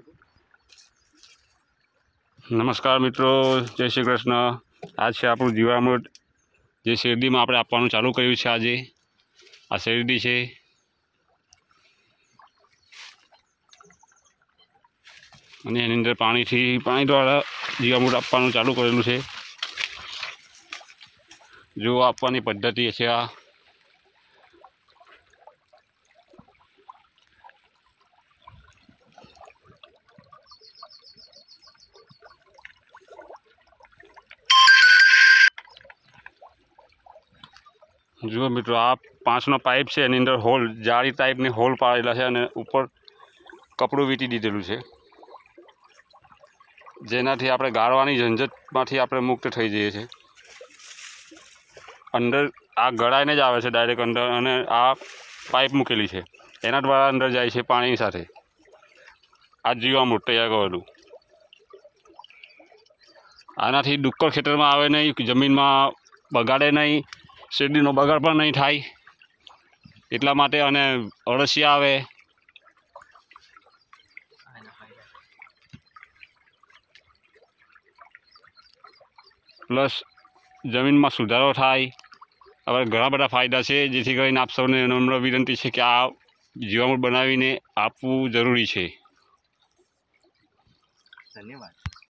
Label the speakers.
Speaker 1: नमस्कार मित्रों, जय श्री कृष्ण। आज है આપણું જીવામૃત જે શેરડીમાં આપણે આપવાનું ચાલુ કર્યું છે। આજે આ શેરડી છે અને એની અંદર પાણી દ્વારા જીવામૃત આપવાનું ચાલુ કરેલું છે। જો આપવાની પદ્ધતિ છે આ। जुओ मित्रों, आ 5नो पाइप है, एनी अंदर होल जाड़ी टाइप ने होल पाड़ेला है और ऊपर कपड़ू वीटी दीधेलू है, जेनाथी आपणे गाळवानी झंझटमांथी आपणे मुक्त थई जईए छे। अंदर आ गळाईने ज आवे छे डायरेक्ट अंदर, अने आ पाइप मूकेली है, एना द्वारा अंदर जाय छे पाणी साथे। आ जीवामृत तैयार करेलू। आनाथी डुक्कर खेतरमां आवे नहीं, जमीनमां बगाड़े नहीं, शेरडीनो बगाड़ पण नहीं थाय એટલા માટે। અને અળસિયા આવે, प्लस जमीन में सुधारो थाय। हवे घणा बधा फायदा है, जेथी करीने आप सौने नम्र विनंती है कि आ जीवामृत बनावीने आपवुं जरूरी है।
Speaker 2: धन्यवाद।